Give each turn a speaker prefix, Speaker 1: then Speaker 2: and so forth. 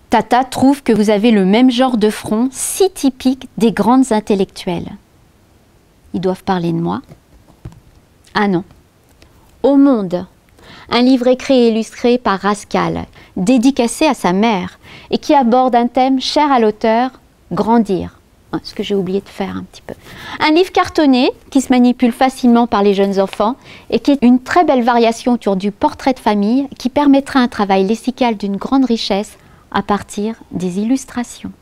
Speaker 1: Tata trouve que vous avez le même genre de front si typique des grandes intellectuelles. Ils doivent parler de moi? Ah non. Au Monde, un livre écrit et illustré par Rascal, dédicacé à sa mère et qui aborde un thème cher à l'auteur, grandir. Ce que j'ai oublié de faire un petit peu. Un livre cartonné qui se manipule facilement par les jeunes enfants et qui est une très belle variation autour du portrait de famille qui permettra un travail lexical d'une grande richesse à partir des illustrations.